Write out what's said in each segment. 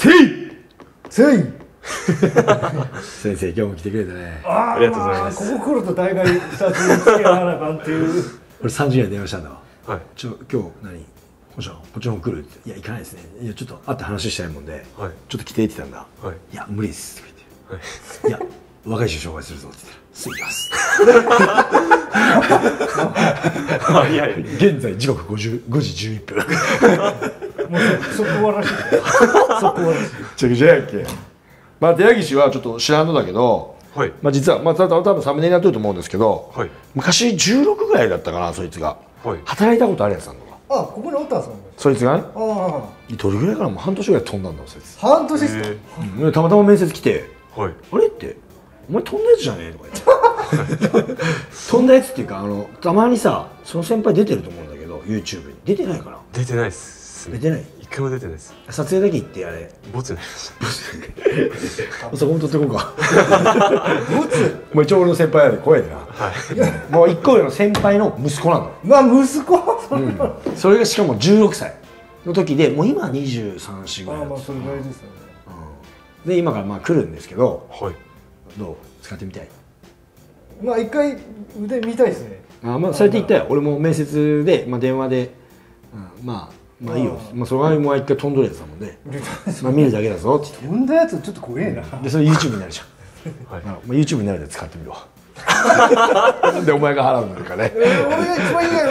せいせい先生、今日も来てくれたね。 ありがとうございます。 ここ来ると大概2つ付け合わなあかんっていう。 俺3時ぐらい電話したんだわ。 はい。 今日何こっちの方来るって。いや、行かないですね。いや、ちょっと会って話したいもんで、 はい。 ちょっと来てって言ったんだ。 はい。 いや、無理ですってはい。 言って。いや、若い人紹介するぞって言ったら、すぐ行きます。 いやいや。 現在時刻5時11分。 もうそこ終わらしい。そこ終わらしい。 ちゃくちゃやっけ。まあ、寺岸はちょっと知らんのだけど、 はい。 まあ実は、まあ多分サムネにやってると思うんですけど、 はい。 昔16ぐらいだったかな、そいつが。 はい。 働いたことあるやつなんだわ。 あ、ここにおったんですか。 そいつがね、 ああ、 どれぐらいからもう半年ぐらい飛んだんだわ、そいつ。 半年ですか。 うん、たまたま面接来て、 はい。 あれって、お前飛んだやつじゃねえとか言って。飛んだやつっていうか、たまにさ、その先輩出てると思うんだけど、YouTube に。出てないかな。 出てないっす。 出てない。 一回も出てないです。 撮影だけ行ってあれ。 ボツになりました。 そこも撮ってこうか。もう一応俺の先輩やで怖いでな。 はい。 もう一個上の先輩の息子なの。 まあ息子。 それがしかも16歳の時で、もう今23、4ぐらいだった。 まあそれぐらいですよね。 で今からまあ来るんですけど、 はい。 どう使ってみたい？ まあ一回腕見たいですね。 まあそうやって言ったよ。俺も面接で、まあ、電話で、まあいいよ。まあそれはもう一回飛んどるやつだもんで、まあ見るだけだぞって言って。 飛んだやつちょっと怖えな。 でそれ YouTube になるじゃん。 はい。 まあ YouTube になるで使ってみるわ。でお前が払うのかね。 俺が一番いいやろ。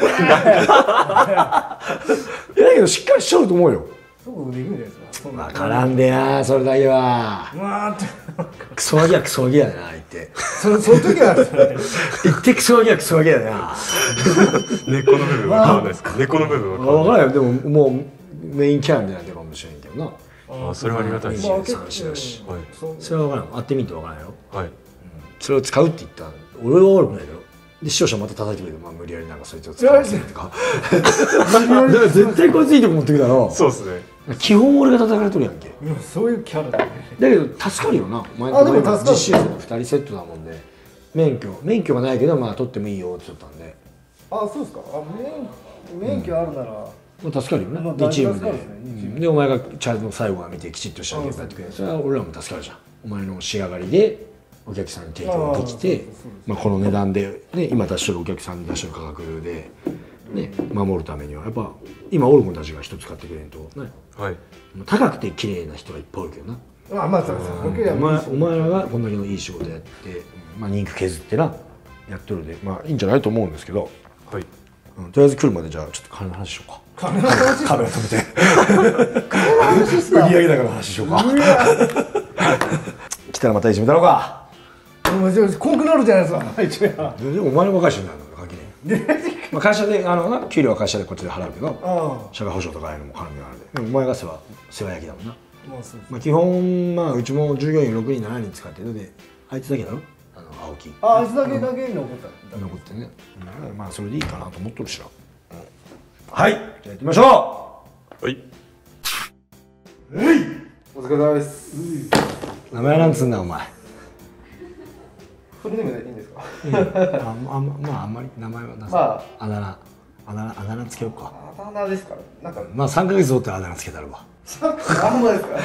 だけどしっかりしとると思うよ。 そうできるんじゃないですか。 わからんでな、それだけは。 まあクソガキはクソガキだな、言って。 その時は言ってクソガキはクソガキだな。 根っこの部分わかんないですか。根っこの部分わかんない。 わからんよ、でももうメインキャラみたいなのかもしれんけどな。 あ、それはありがたいです。はい。 23だし。 はい。 それはわからん。会ってみてわからんよ。 はい。 それを使うって言ったら、俺は悪くないだろ。で、視聴者また叩いてくれて、まあ無理やりなんかそいつを使わせるとか。だから絶対こいついいとこ持ってくだろ。 そうですね。 基本俺が叩かれとるやんけ。 そういうキャラだね。 だけど助かるよな。お前あでも助かる実習生の2人セットだもんで、免許がないけどまあ取ってもいいよって言ったんで、 あ、そうですか。あ、免許あるなら。 まあ助かるよね。 まあでチームで、 助かるですねでお前がちゃんと最後は見てきちっとしたゲームやってくれる。それは俺らも助かるじゃん。お前の仕上がりでお客さんに提供できて、まあこの値段でね、今出してるお客さんに出してる価格でね守るためにはやっぱ今おる者たちが一つ買ってくれんとね。 はい。 高くて綺麗な人がいっぱいおるけどな。 あ、まあそうです。 お前らがこんだけのいい仕事やって、まあ、人気削ってなやっとるで、まあいいんじゃないと思うんですけど、 はい。 とりあえず来るまでじゃあちょっと金の話しようか。 金の話。 カメラ止めて売り上げ高の話しようか。来たらまた一緒にだろうか。 もうじゃあ濃くなるじゃないですか。一応。 でもお前の若い人になるの関係ねえ。まあ会社で給料は会社でこっちで払うけど、 あ社会保障とかああいうのも絡みがあるで。でもお前が世話焼きだもんな。 あ、まあそうです。 まあ基本まあうちも従業員6人7人使ってるので、あいつだけだろ。青木。 あ、あいつだけ残った。 残ってね、まあそれでいいかなと思っとるしな、はい、じゃあやってみましょはい。 お疲れ様です。 う。名前なんつうんだお前。 フルネームでいいんですか。 まああんまり名前は出さまあだ名つけようか。 あだ名ですから。なんかまあ3ヶ月おってあだ名つけたらば。 あんまですか。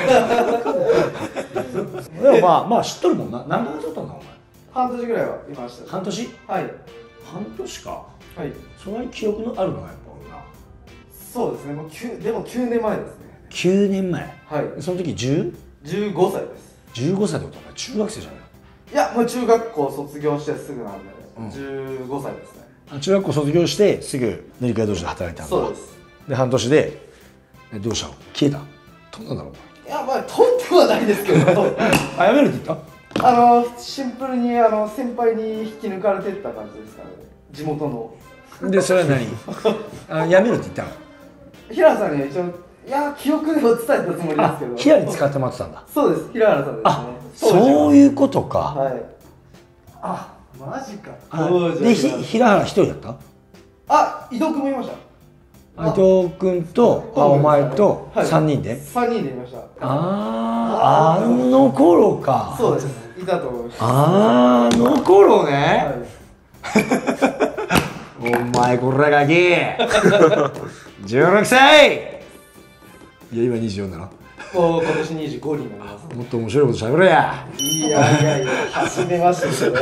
でもまあ知っとるもんな。何ヶ月おったんだお前。 半年ぐらいはいました。 半年。 はい半年か。 はい。 そんなに記憶のあるのがやっぱ俺な。 そうですね。もうでも9年前ですね。 9年前。 はい。 その時15 15歳です。 歳でおったの。中学生じゃないの。 いや、もう中学校卒業してすぐなんで、15歳ですね。 中学校卒業してすぐ練り会同士で働いたんだ。 そうです。 で半年でどうしたの？消えた？飛んだんだろお前。 いや、まあとんではないですけどあ、やめるって言った？ シンプルに先輩に引き抜かれてった感じですかね。地元の。 でそれは何？やめるって言ったの？ 平原さんには一応、いや、記憶でも伝えたつもりですけど。 平に使ってもらってたんだ。 そうです、平原さんですね。 あ、そういうことか。 はい。あ、マジか。 で平原一人だった？ あ、伊藤君もいました。 伊藤君とお前と3人で ？3人でいました。 あの頃か。 そうです。いたと思います。 あの頃ね。 はいお前こらガキ16歳。いや今24だろ。 もう今年25になります。 もっと面白いこと喋れや。 いや、初めましてですよ、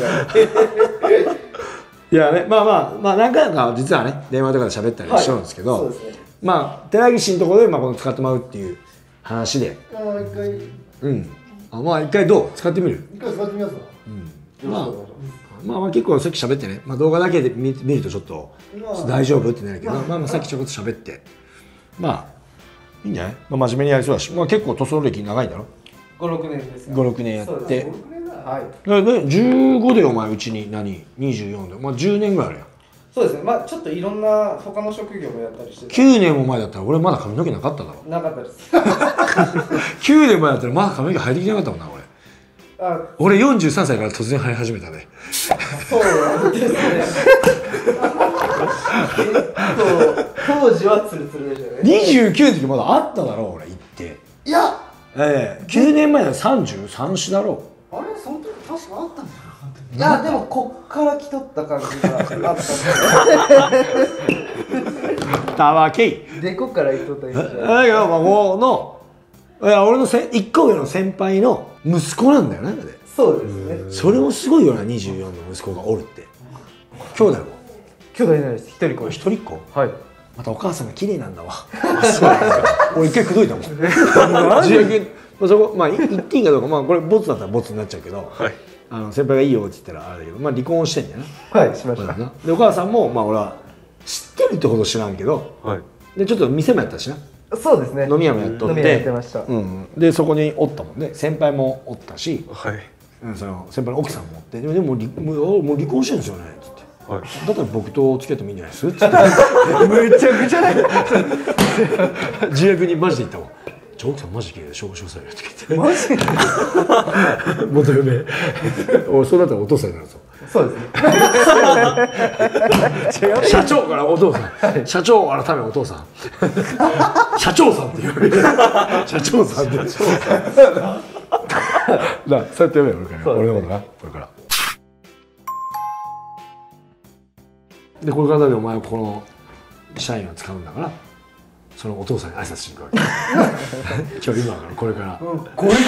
いやね、まあ何回か実はね電話とかで喋ったりしてるんですけど、 そうですね。 まあ寺岸のところでこの使ってもらうっていう話で、 一回まあ一回どう使ってみる？ 使ってみますか。 まあ結構さっき喋ってね、動画だけで見るとちょっと大丈夫ってなるけど、さっきちょこっと喋って、いいんじゃない？真面目にやりそうだし、結構塗装歴長いんだろ ？5、6年ですか。 5、6年やって、 はい。 15でお前うちに24で、10年ぐらいあるやん。 そうですね。ちょっといろんな他の職業もやったりして。 9年も前だったら俺まだ髪の毛なかっただろ。 なかったです。 9年前だったらまだ髪の毛生えてきてなかったもんな俺43歳から突然生え始めたね。 そうですね。当時はツルツルでしたね。 29の時まだあっただろ俺言って。 いや、 9年前は33歳だろ。 あれその時確かあったんだよ。いやでもこっから来とった感じがあったんだよ。 たわけい。 でこっから行っとったイメージ。 だけどこの俺の1個上の先輩の息子なんだよね。 そうですね。 それもすごいよな、24の息子がおるって。兄弟も兄弟いないです。一人子。 一人っ子。 はい。 またお母さんが綺麗なんだわ。俺一回口説いたもん。そこ言っていいかどうか、これボツだったらボツになっちゃうけど、先輩がいいよって言ったらあれだけど、離婚してんだよな。 はい、しました。 でお母さんも俺は知ってるってほど知らんけど、でちょっと店もやったしな。 そうですね。 飲み屋もやっとって、 飲み屋やってました。 でそこにおったもんね。先輩もおったし、その先輩の奥さんもおって、でももう離婚してるんですよねっつって。だったら僕と付き合ってもいいんじゃないですっつって。めちゃくちゃない。自虐にマジで言ったもん。奥さんマジで紹介されるって言って。マジで？元嫁。そうだったらお父さんになるぞ。 そうですね。 社長からお父さん。社長改めお父さん。社長さんって言われる。社長さんって。そうやって呼べよ俺のことな。これから。でこれからでお前はこの社員を使うんだから。そのお父さんに挨拶しに行くわけ。今日今からこれから。 これから？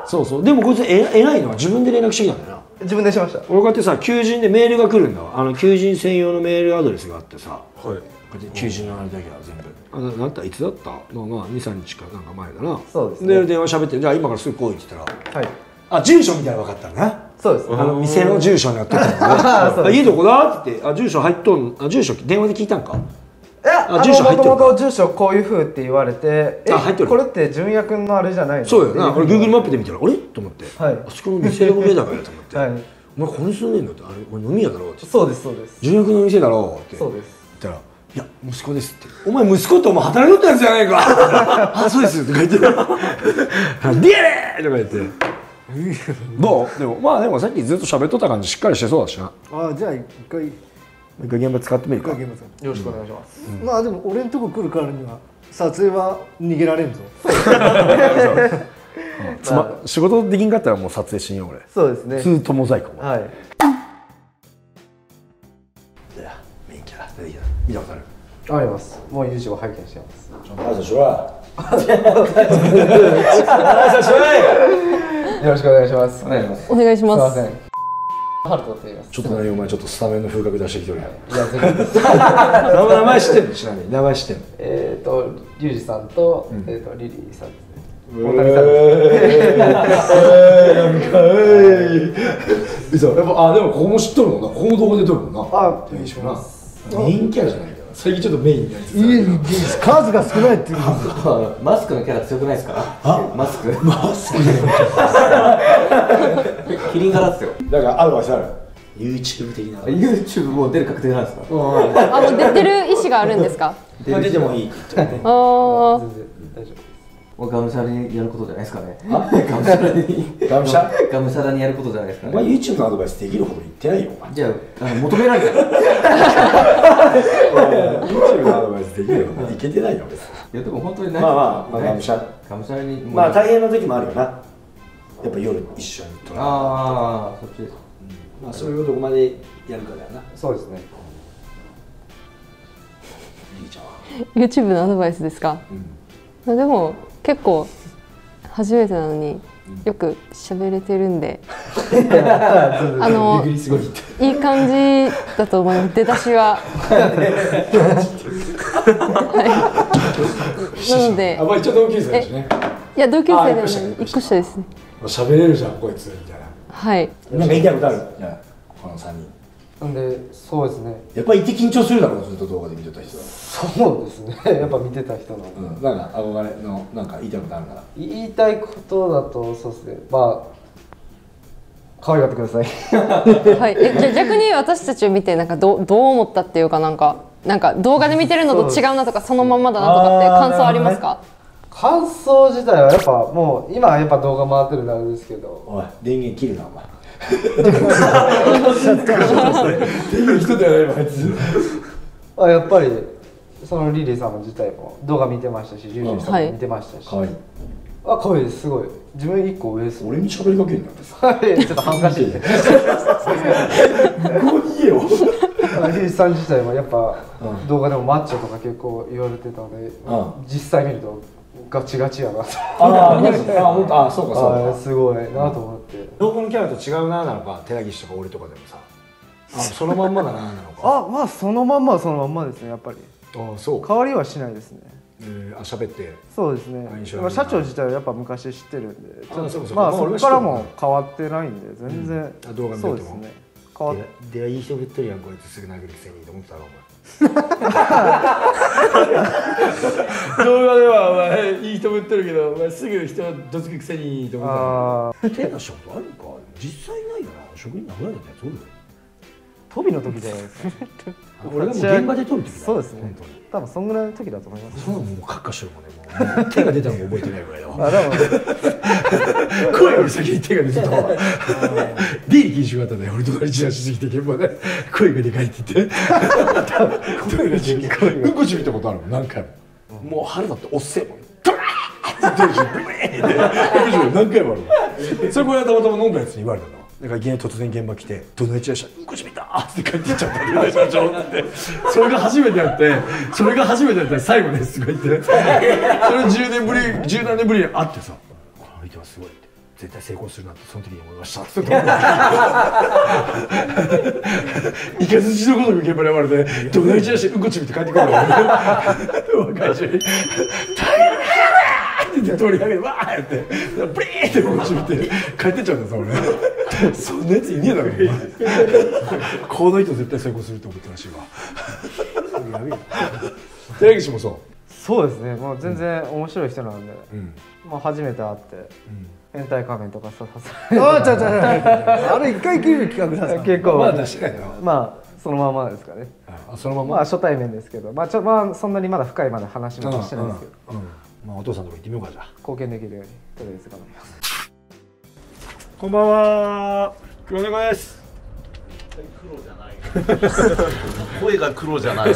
そうそう。でもこいつ偉いのは自分で連絡してきたんだよな。 自分でしました。 俺こうやってさ求人でメールが来るんだわ。求人専用のメールアドレスがあってさ。こうやって求人のあれだけは全部。なんたいつだったのが2、3日かなんか前だな。 そうですね。 で電話喋ってじゃあ今からすぐ来いって言ったら。 はい。 住所みたいなの分かったんだな。 そうです。 店の住所になってたんだね。家どこだって言って住所入っとん住所電話で聞いたんか。 住所入ってる。もともと住所こういう風って言われて、 入ってる。 これって純也君のあれじゃないの？ そうよな。俺 Google マップで見たらあれと思って、あそこの店の上だからと思って、お前ここに住んでんのってあれ俺飲み屋だろって。 そうですそうです。 純也君の店だろって。そうです。言ったらいや息子ですって。お前息子ってお前働いとったやつじゃないか。あそうですとか言って。ディエレーとか言って。どう？でもさっきずっと喋っとった感じしっかりしてそうだしな。 じゃあ一回現場使ってみるか。よろしくお願いします。 でも俺んとこ来るからには撮影は逃げられんぞ。 仕事できんかったらもう撮影しんよ俺。 そうですね。 ツートモザイクも。 はい。 でメインキャラ出てきた。見たことある？ あります。もう YouTube を拝見してます。 挨拶しろ。 よろしくお願いします。 お願いします。 すいません。ハルトと言います。 ちょっとねお前ちょっとスタメンの風格出してきてるやん。 いや全然です。 名前知ってんの？ちなみに名前知ってんの？ リュウジさんとリリーさんですね。大谷さんです。 やっぱでもここも知っとるもんな。ここも動画で撮るもんな。 お願いします。 メインキャラじゃないから。最近ちょっとメインになりつつ。 数が少ないっていう。 マスクのキャラ強くないですか？マスクキリン柄っすよ。 だからアドバイスある？ YouTube 的な。 YouTube もう出る確定なんですか？ もう出てる意思があるんですか？ 出てもいいって言っちゃうね。 もうがむしゃらにやることじゃないですかね。がむしゃらにやることじゃないですかね。 お前 YouTube のアドバイスできるほど言ってないよ。 じゃあ求められた。 YouTube のアドバイスできるほどいけてないよ別に。 いやでも本当にがむしゃらに。大変な時もあるよな。やっぱ夜一緒に撮る。 そっちです。 それをどこまでやるかだよな。 そうですね。 YouTube のアドバイスですか？でも結構初めてなのによく喋れてるんで、いい感じだと思います。出だしは。なので、 一応同級生ですね。 いや同級生でもない、1個下ですね。 喋れるじゃんこいつみたいな。 はい。 なんか言いたいことある？この3人。 なんでそうですね。 やっぱりいて緊張するだろう、ずっと動画で見てた人は。 そうですね。やっぱ見てた人なんで。 なんか憧れのなんか言いたいことあるから。 言いたいことだとそうですね。まあ可愛がってください。 はい。じゃあ逆に私たちを見てなんかどう思ったっていうかなんか動画で見てるのと違うなとかそのまんまだなとかって感想ありますか？ 感想自体はやっぱもう今はやっぱ動画回ってるんであれですけど。 おい電源切るなお前。人ではないわあいつ。 やっぱりそのリリーさんも自体も動画見てましたし、リリーさんも見てましたし。 可愛い。 可愛いです。すごい。自分1個上です。 俺に喋りかけるんだってさ。 ちょっと恥ずかしいね。 ここにいいよ。 リリーさん自体もやっぱ動画でもマッチョとか結構言われてたので、実際見るとガチガチやなと。 マジで。本当。そうかそうか。 すごいなと思って。 動画のキャラと違うななのか、寺岸とか俺とかでもさ、そのまんまだななのか。 まあそのまんまはそのまんまですね、やっぱり。 そう。 変わりはしないですね。 喋って。 そうですね。社長自体はやっぱ昔知ってるんで、 まあそこからも変わってないんで全然。 動画見ても。 そうですね。変わって。 でいい人ぶってるやんこいつ、すぐ殴るくせにと思ってたろお前。動画ではお前いい人ぶってるけど、お前すぐ人どつくくせにと思ってた。手出したことあるか？実際ないよな。職員殴られたやつおる？ 飛びの時じゃないですか。 俺がもう現場で撮る時だ。 そうですね。多分そんぐらいの時だと思います。 そうもうカッカしてるもんね。もう手が出たのも覚えてないぐらいだわ。 でも声より先に手が出てたわ。出入り禁止があったね。俺隣チラしすぎて現場で声がでかいって言って。うんこし見たことあるもん何回も。もう腹立っておっせえもん。ドラーって言ってるし、ブレーって何回もある。それこれはたまたま飲んだやつに言われたの。だからいきなり突然現場来て「隣チラしたうんこし見た!」って帰っていっちゃったって社長なんて、それが初めてやって最後ですとか言ってそれ10何年ぶりに会ってさ「この相手はすごい」って「絶対成功するなってその時に思いました」っていかずちのごとく現場に現れて隣チラしてうんこち見て帰ってくるの若い人に「って通り上げてわーってブリーってうんこち見て帰ってっちゃうんださ俺。そんなやついねえだろお前。この人絶対成功するって思ってらしいわ。寺岸もそう。 そうですね。もう全然面白い人なんで、まあ初めて会って変態仮面とかさせ。 あれ一回きりの企画なんですか。 結構まだ出してないな。 まあそのままですかね。 そのまま。 まあ初対面ですけど、まあそんなにまだ深いまで話もしてないですけど。 まあお父さんとこ行ってみようかじゃあ。 貢献できるようにとりあえず頑張ります。 こんばんは。黒猫です。 黒じゃない。声が黒じゃない。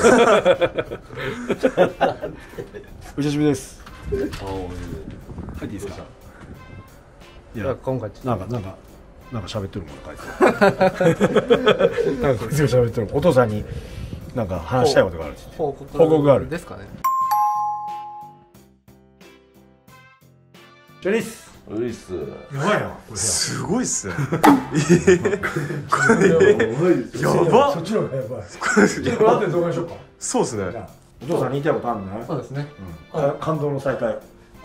お久しぶりです。入っていいですか。いや今回なんか喋ってるもんかいつ。なんかこいつが喋ってる。お父さんになんか話したいことがある。報告がある。 ですかね。 ジョニス。 ういっす。 やばいな。 すごいっすね。 やば。そっちの方がやばい。ちょっと後で動画にしようか。 そうですね。 お父さんに言いたいことあるんだね。 そうですね。 感動の再会。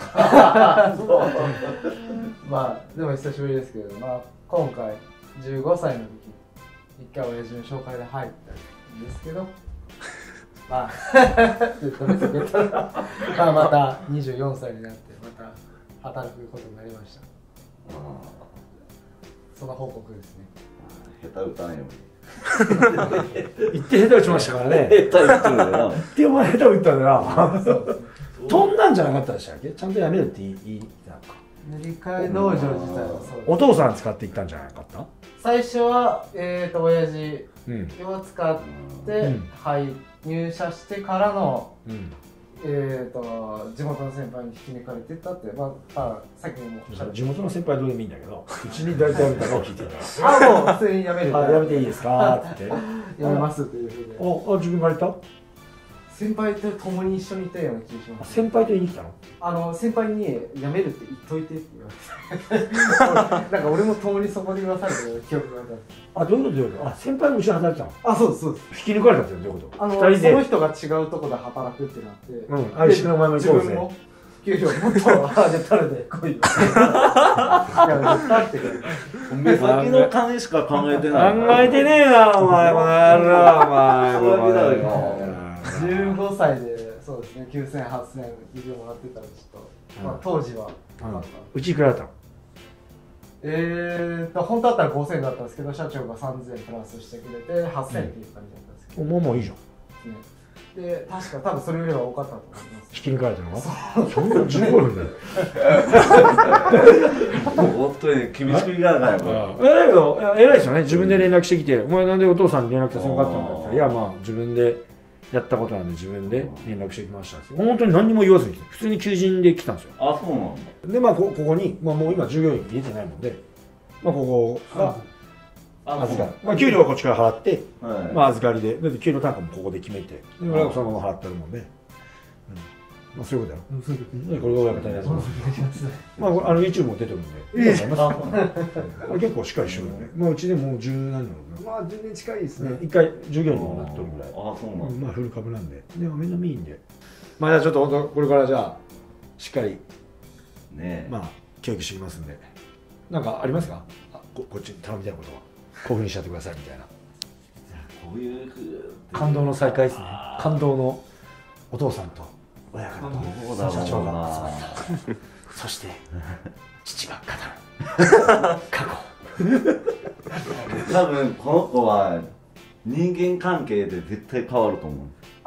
まあでも久しぶりですけど、まあ今回15歳の時一回親父の紹介で入ったんですけど、まあまた24歳になってまた働くことになりました。その報告ですね。 下手歌んよ。 言って下手打ちましたからね。 下手歌ってるんだよな。 言ってお前下手打ったんだな。飛んだんじゃなかったでしたっけ？ちゃんとやめるって言いなんか。 塗り替え道場自体はそうです。 お父さん使っていったんじゃなかった？ 最初は親父を使って入社してからの地元の先輩に引き抜かれてったって、まあ先にも地元の先輩どうでもいいんだけど、うちに大体みたいなのを聞いてた。 もう普通に辞める。 やめていいですかって。 辞めますっていうふうで。 自分から言った？ 先先輩と共に一緒にいたような気がします。 先輩と言いに来たの？ 先輩に辞めるって言っといてって言われてなんか俺も共にそこで言わされたような記憶があった。 あ、どういうことどういうこと？あ、先輩も一緒に働いてたの？ あ、そうですそうです。 引き抜かれたってどういうこと？ 2人でその人が違うとこで働くってなって、 うん、あれしかお前も行こうぜ。 自分も給料もっと上げたらで来いよ。いや、絶対って目先の金しか考えてない。 考えてねえな、お前もやろ、お前も。 15歳で、そうですね、9000、8000給料もらってたらちょっと、まあ当時は。 うちいくらだったの？ 本当だったら5000だったんですけど、社長が3000プラスしてくれて、8000っていう感じだったんですけど。 もういいじゃん。 で、確か多分それよりは多かったと思います。 引き抜かれたのはそんな15分だよ。 もう本当に厳しくいかないから。 だけど、偉いですよね。自分で連絡してきて、お前なんでお父さんに連絡せなかったんだって言ったら、いや、まあ、自分でやったことなんで、自分で連絡してきました。本当に何にも言わずに来て、普通に求人で来たんですよ。 あ、そうなんだ。 で、まあ、ここに、まあ、もう今、従業員入れてないもんで、まあ、ここが、預かる。まあ、給料はこっちから払って、まあ、預かりで、だって給料単価もここで決めて、で、俺はそのまま払ってるもんで、まあ、そういうことやろ。これが親方にやってます。まあ、YouTube も出てるんで、結構しっかりしてるよね。まあ、うちでもう十何年まあ10年近いですね。 一回従業員にもなっとるぐらい。 あ、そうなんだ。 まあ、フル株なんで。でも、みんないいんで。まあ、じゃあちょっと本当、これからじゃあ、しっかり、 ね、 まあ、教育していきますんで。なんかありますか？こっちに頼みたいことは。こういうふうにしちゃってくださいみたいな。 こういう感動の再会ですね。感動のお父さんと親方と社長が集まった。そして父が語る過去。 多分この子は人間関係で絶対変わると思う。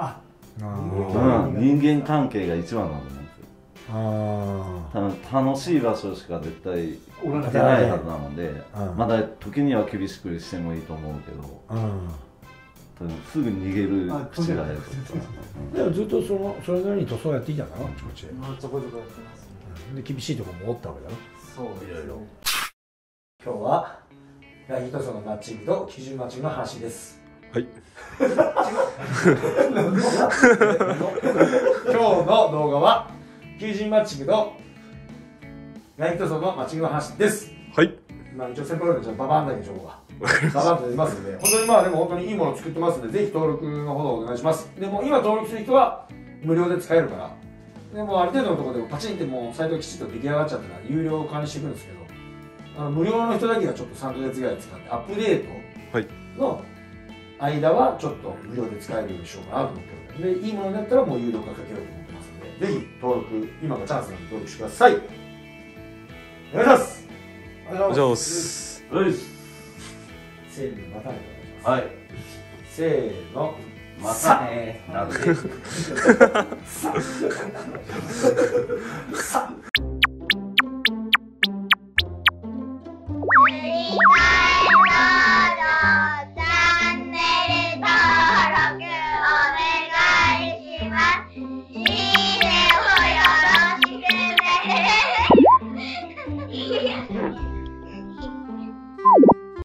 人間関係が一番だと思うんですよ。多分楽しい場所しか絶対出ないはずなので、まだ時には厳しくしてもいいと思うけど、多分すぐ逃げる口が入るとか。ずっとそれなりに塗装やっていたかな、あちこちで。 ちょこちょこやってます。 で厳しいところもおったわけだろ。 そういろいろ。 今日はラギ塗装のマッチングと基準マッチングの話です。 はい。 今日の動画は求人マッチングとライト層のマッチングの話です。 はい。 まあ一応先方でババンだけ情報がババンと出ますので、本当にまあでも本当にいいものを作ってますので、ぜひ登録のほどお願いします。でも今登録する人は無料で使えるから、でもある程度のところでもパチンってもうサイトきちっと出来上がっちゃったら有料化にしていくんですけど、無料の人だけがちょっと3ヶ月ぐらい使ってアップデートの間はちょっと無料で使えるようにしようかなと思ってるので、いいものになったらもう有料化かけようと思ってますので、ぜひ登録、今がチャンスなので登録してください。お願いします。 お願いします。 せーの、またね。 はい。 せーの、 またね。なんで。 さ